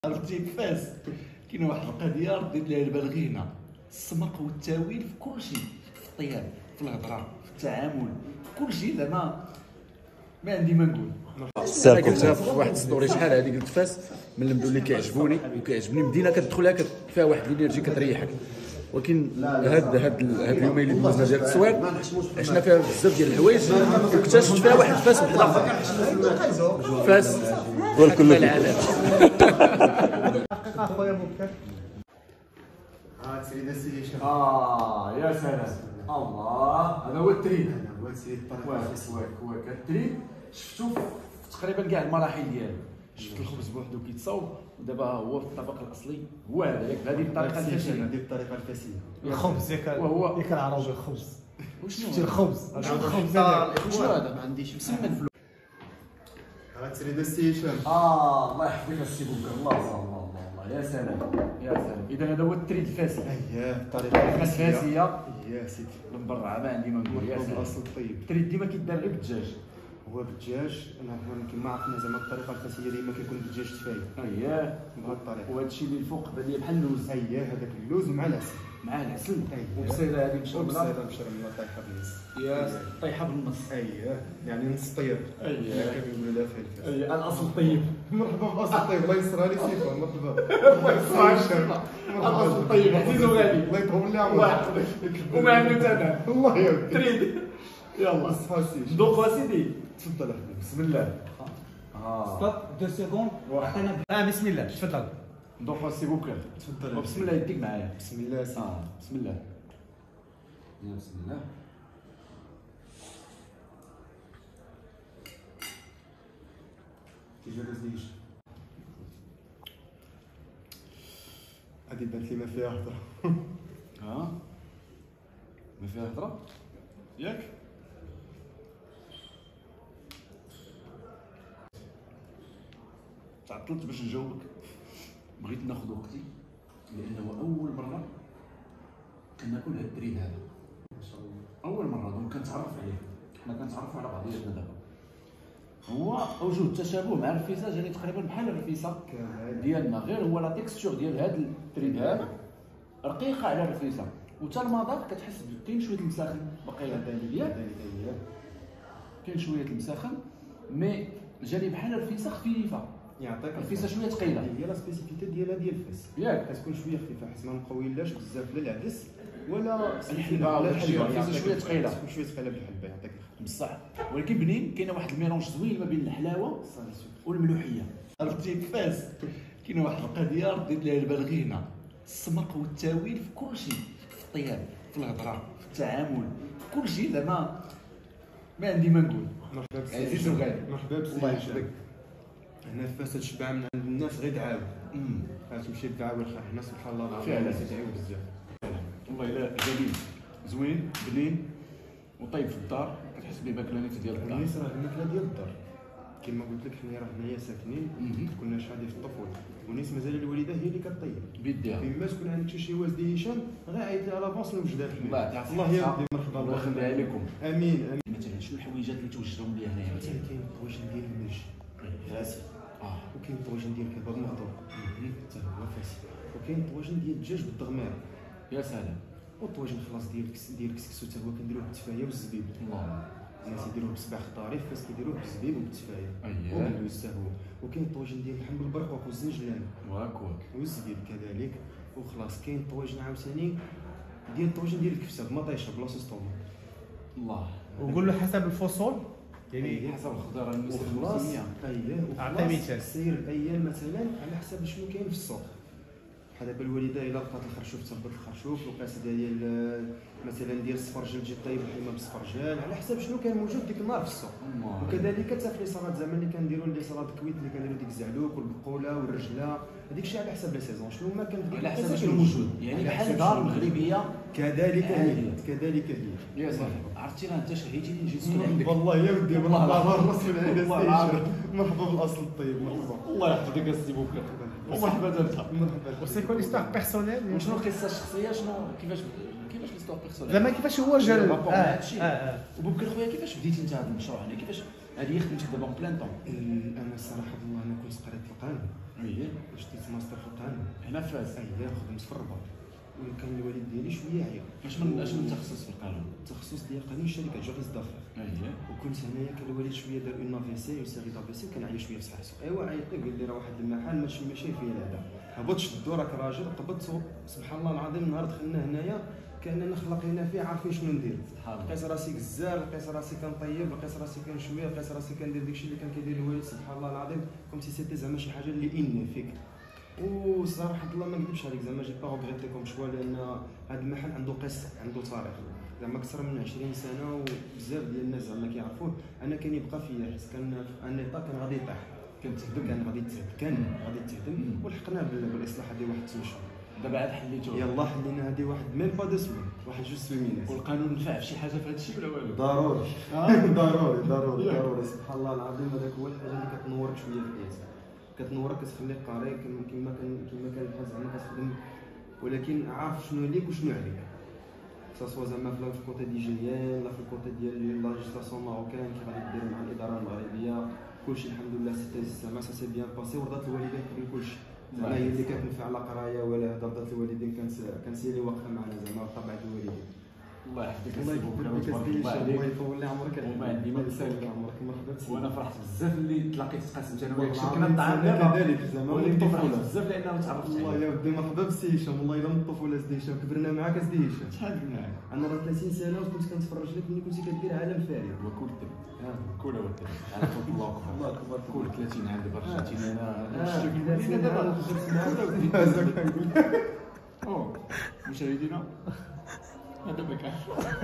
عرفتي كيفاش كاينه واحد القضيه رديت لها البال هنا، السمق والتاويل في كل شيء، في الطياب، في الهضره، في التعامل، في كل شيء. زعما ما عندي ما نقول. انا قلتها في واحد ستوري شحال هذه، قلت فاس من المدن اللي كيعجبوني وكيعجبني مدينه كتدخلها فيها واحد الانرجي كتريحك، ولكن هاد اليومين اللي دوزنا ديال التصوير عشنا فيها بزاف ديال الحوايج واكتشفت فيها واحد فاس وحده فاس والكل العالم. حقيقة اخويا مبكر. سيدي السيشن. يا سلام، الله هذا هو التريد. هذا هو سيد هو التريد شفتو في تقريبا كاع المراحل ديالو. شفت الخبز بوحدو كيتصاوب، ودابا هو في الطبق الاصلي هو هذا، ياك بهذه الطريقه الفاسيه. هذه الطريقه الفاسيه. الخبز ياك العربي الخبز. وشنو شفتي الخبز؟ الخبز هذا وشنو هذا؟ ما عنديش مسمن. سيدي السيشن. الله يحفظك السي بوكر، الله يا سلام يا سلام. اذا هذا هو التريد الفاسي. اييه الطريقه الفاسيه يا سيدي من برا ما عندي ما نقول. يا سلام، الاصل طيب. التريد ديما كيدار غير بالدجاج. هو بالدجاج، انا كما عرفنا زعما الطريقه الفاسيه ديما كيكون بالدجاج تفايل. اييه، بهذه الطريقه. وهذا الشيء اللي الفوق بان بحال اللوز. اييه هذاك اللوز مع العسل. مع العسل وبصيله هذه مشروبه وبصيله مشروبه طايحه بالنص. يا طيحه بالنص. اييه يعني نص طيب. اييه كيقولوا لها فلفل. اييه الاصل طيب. مرحبا بالاصل طيب، الله يسرها لي سيفا. مرحبا الله يسرها. الاصل طيب عزيز وغالي، الله يطول لي الله عمرك. يحفظك وما عنده ثمن. الله يرضيك. تريد يلا الصحه سيدي. ذوقوا سيدي. تفضل احمد. بسم الله. ستوب 2 سكوند. عطينا بسم الله تفضل. ذوقوا سي بوكر. تفضل. وبسم الله يديك معايا. بسم الله سيدي. بسم الله. يا بسم الله. كيجي لازليش. هادي بانت لي ما فيها هضره. ما فيها هضره ياك. تعطلت باش نجاوبك، بغيت ناخذ وقتي لانه اول مره كناكل هاد التريد هذا. ما شاء الله. اول مره دونك كنتعرف عليه، حنا كنتعرفوا على بعضياتنا دابا. هو اوجه التشابه مع الرفيسه، جاني تقريبا بحال الرفيسه ديالنا، غير هو لا تيكستور ديال هاد التريد هذا رقيقه على الرفيسه، وتا المذاق كتحس كاين شويه المساخن باقي ياك، كاين شويه المساخن، مي جاني بحال الرفيسه خفيفه. يعطيك الرفيسه شويه ثقيله. هي لا سبيسيفيتي ديالها ديال الفاس ياك كتكون شويه خفيفه، حيت ما نقويلاش بزاف لا العدس ولا الحلبه ولا الحلبه. الرفيسه شويه ثقيله، تكون شويه ثقيله بالحلبه. يعطيك الخير بصح ولكن بنين. كاينه واحد الميلونج زوين ما بين الحلاوه والملوحيه. عرفتي كيفاش كاينه واحد القضيه رديت لها البال هنا، السمق والتاويل في كل شيء، في الطياب، في الهضره، في التعامل، في كل شيء. زعما ما عندي ما نقول. مرحبا بسي عزيز وغالي. مرحبا بسي الله يحفظك. هنا فاس تشبع من عند الناس غير تعاود. تمشي تعاود الخير. حنا سبحان الله العظيم فعلا. الناس تعاود بزاف. والله الا جميل زوين بنين وطيب في الدار، كتحس به ماكلانيت ديال الدار. ونيس راه الماكله ديال الدار كما قلت لك. حنا راه هنايا ساكنين، كنا شادي في الطفوله. ونيس مازال الوالده هي اللي كطيب بيديها. فيما تكون عندك شي والدي هشام غير عيط لي على فاصل وجدها في الله يعطيك الله يرضي. مرحبا الله يخليها لكم. امين امين. مثلا شنو الحويجات اللي توجدهم لي هنايا مثلا؟ كاين الطواجن ديال المرج فاسي. وكاين الطواجن ديال كباب مهضور حتى هو فاسي، وكاين الطواجن ديال الدجاج بالدغمير. يا سلام. والطواجن خلاص ديال الكسكسو حتى هو كنديروه بالتفايه والزبيب. الله. الناس يديروه بسبع خضاري، فاس كيديروه بالزبيب وبالتفايه اييه. وباللوز حتى هو. وكاين الطواجن ديال اللحم بالبرقوق والزنجلان واكل. والزبيب كذلك. وخلاص كاين الطواجن عاوتاني ديال الطواجن ديال الكبسه بمطيشه بلا صوص طوماط. الله. وقول له حسب الفصول يعني حسب الخضار وخلاص الموسميه. اييه. أعطي مثال. سير الايام مثلا على حسب شنو كاين في السوق. بحال دابا الوالده الا لقات الخرشوف تربط الخرشوف، لقات ديال مثلا ديال السفرجل تجي طيب الحمه بالسفرجل، على حسب شنو كان موجود ديك النهار في السوق. وكذلك حتى في لي صالات زعما اللي كنديروا لي صالات كويت اللي كنديروا ديك الزعلوك والبقوله والرجله، هذيك الشيء على حسب لا سيزون شنو ما كان على حسب شنو موجود، يعني بحال دار مغربيه كذلك هي كذلك هي. يا صاحبي عرفتي راه انت شهيتيني نجي نسكن عندك. والله يا ودي مرحبا بالراس من عند والله العظيم. مرحبا بالاصل الطيب. مرحبا الله يحفظك السي بوكر. ومرحبا انت. مرحبا. وسيكون ليستوار بيرسونيل وشنو القصه الشخصيه؟ شنو كيفاش ليستوار بيرسونيل؟ زعما كيفاش هو جا هادشي. وبوبكر خويا كيفاش بديتي انت هذا المشروع؟ يعني كيفاش هذه خدمتك دابا بلان طون؟ انا الصراحه والله انا كنت قريت القانون شديت ماستر في القانون هنا في فاس. خدمت في الرباط، وكان الوالد ديالي شويه عيا. اش من تخصص في القانون؟ التخصص ديال قانون الشركات جوريس دافير. وكنت هنايا كان الوالد شويه دار اون افيسي اون سيري دافيسي، كان عيا شويه في صحته. ايوا عيط لي قال لي راه واحد المحل ماشي فيه هذا، هبط شدو راك راجل، قبضت. سبحان الله العظيم نهار دخلنا هنايا كاننا نخلقينا فيه عارفين شنو ندير. لقيت راسي غزال، لقيت راسي كنطيب، لقيت راسي كنشوي، لقيت راسي كندير داكشي اللي كان كيدير الوالد. سبحان الله العظيم كومتي سيتي زعما شي حاجه اللي ان فيك. وصراحه الله ما نكذبش عليك زعما جي با غوغريتي كوم شوا، لان هذا المحل عنده قصه، عنده تاريخ زعما اكثر من 20 سنه، وبزاف ديال الناس زعما كيعرفوه. انا كان يبقى فيا حيت كان ان ايطا كان غادي يطيح، كان غادي تهدم ولحقنا بالاصلاح هذه واحد 8 شهور. دابا عاد حليتوه؟ يلاه حلينا هذه واحد ميم با دو سوين، واحد جوج سويمينات. والقانون نفع في شي حاجه في هذا الشيء ولا والو؟ ضروري ضروري. سبحان الله العظيم هذاك هو الحاجه اللي كتنورك شويه في الحياه، كتنورك كتخليك قاري كما كان الحال زعما كتخدم، ولكن عارف شنو ليك وشنو عليك. سواء زعما في الكوتي ديجيريان لا في الكوتي ديال لا ليجيستاسيون ماروكان كي غادي دير مع الاداره المغربيه، كلشي الحمد لله زعما سا سي بيان باسي. ورضات الوالدين قبل كلشي، زعما هي اللي كتنفع لا قرايه ولا هذا. رضات الوالدين كانت هي اللي واقفه معنا زعما طبعا الوالدين. الله يحفظك الله يبارك فيك، الله يطول لي عمرك. وما عندي ما نسالك عمرك مرحبا بك. وانا فرحت بزاف اللي تلاقيت تقاسمت انا وياك، شكرا الطعام كذلك زعما ولكن فرحت بزاف لانه تعرفت عليك. والله يا ودي مرحبا بسي هشام، والله الا من الطفوله سيدي هشام كبرنا معاك سيدي هشام. شحال كنا معاك؟ انا راه 30 سنه وكنت كنتفرج لك ملي كنتي كدير عالم فارغ. وكل دم كل ودم عرفت. الله اكبر كل 30 عام دابا رجعتيني انا دابا مشاهدينا هذا مكان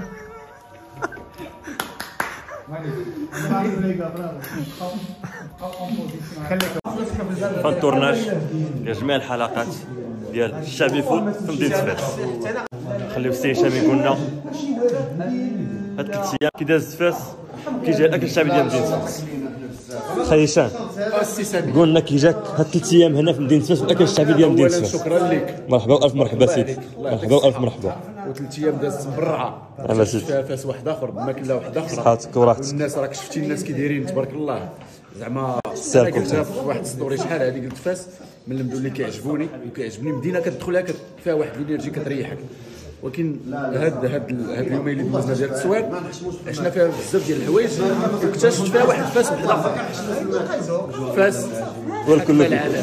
فالتورناج ديال جميع الحلقات ديال الشعبي فوت في مدينه فاس. خليو السي هشام يقول لنا هاد 3 ايام كي داز فاس كي جا الاكل الشعبي ديال مدينه فاس. خي هشام قول لنا كي جاك هاد 3 ايام هنا في مدينه فاس والاكل الشعبي ديال مدينه فاس. شكرا لك، مرحبا والف مرحبا سيدي، مرحبا والف مرحبا. و3 ايام دازت برعه، فيها فاس واحد اخر بماكله واحده اخرى. صحاتك وراحتك. والناس راك شفتي الناس كي دايرين تبارك الله. زعما سالكم قلتها في واحد ستوري شحال هذه، قلت فاس من المدن اللي كيعجبوني وكيعجبني مدينه كتدخلها فيها واحد الانرجي كتريحك. ولكن هاد اليومين اللي دوزنا ديال التصوير عشنا فيها بزاف ديال الحوايج، واكتشفت فيها واحد فاس واحد اخر. فاس والكل العالم.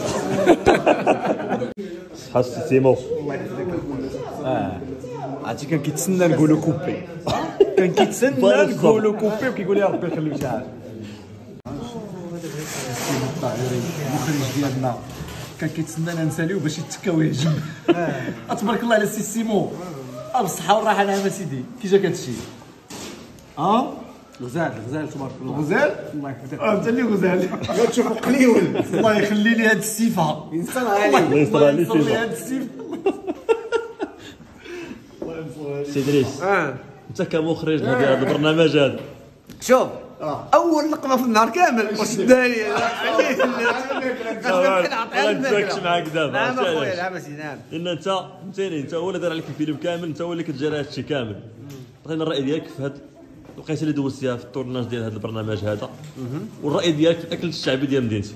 صحات سيمو. عرفتي كان كيتسنى نقولوا كوبي، كان كيتسنى نقولوا كوبي وكيقول يا ربي يخليك شحال. المخرج ديالنا كان كيتسنانا نساليو باش يتكا ويهجم. تبارك الله على السي سيمو، بالصحة والراحة. نعم سيدي، كي جاك هادشي؟ غزال تبارك الله. غزال؟ الله يحفظك. انت اللي غزال. غتشوفو قليول. الله يخلي لي هاد السيفة. ينصر عليك. الله ينصر عليك هاد السيفة. سي ادريس انت كمخرج ديال هذا البرنامج هذا، شوف اول لقمه في النهار كامل واش داير ما نتفاكش معاك دابا. نعم اخويا نعم سيدي نعم. لان انت فهمتيني، انت هو اللي دار عليك الفيلم كامل، انت هو اللي كتجري هذا الشيء كامل. عطينا الراي ديالك في هذا الوقيته اللي دوزتيها في التورناج ديال هذا البرنامج هذا، والراي ديالك في الاكل الشعبي ديال مدينه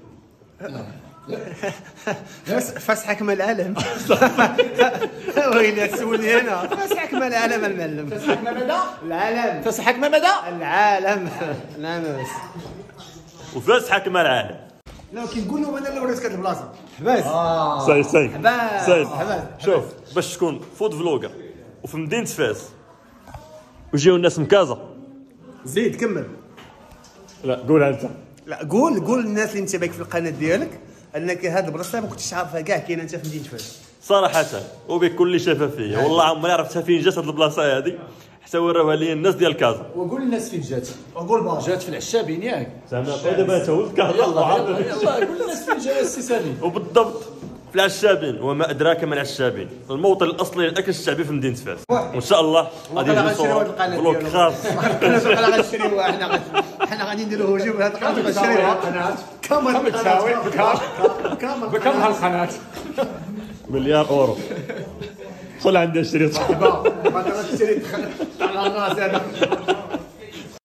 فاس. فاس حكم العالم. ويلي تسولني انا فاس حكم العالم المعلم. فاس حكم مدى العالم. فاس حكم مدى العالم. نعم وفاس حكم العالم. لا كي نقولوا انا اللي وريت هاد البلاصه حباس. سيد حباس. شوف باش تكون فود فلوغر وفي مدينه فاس وجيو الناس من كازا، زيد كمل. لا قولها انت. لا قول للناس اللي متابعك في القناه ديالك انك هاد البلاصه ما كنتش عارفها كاع كاينه انت في مدينه فاس. صراحه وبكل شفافيه والله عمري عرفتها فين جات هاد البلاصه هادي حتى وراوها لي الناس ديال كازا. وقول للناس فين جات. جات في العشابين ياك زعما دابا انت ولد كازا. يلا قول للناس فين جات السي سامي. وبالضبط في العشابين، وما ادراك ما العشابين، الموطن الاصلي للاكل الشعبي في مدينه فاس. وان شاء الله غادي نوصلوا فلوق خاص. القناه غنشريوها حنا غادي نديروا هجوم هاد القناه غنشريوها كامل تساوي بكم هالقناه؟ مليار اورو. خل عندي الشريط. ما تشري على الراس هذا.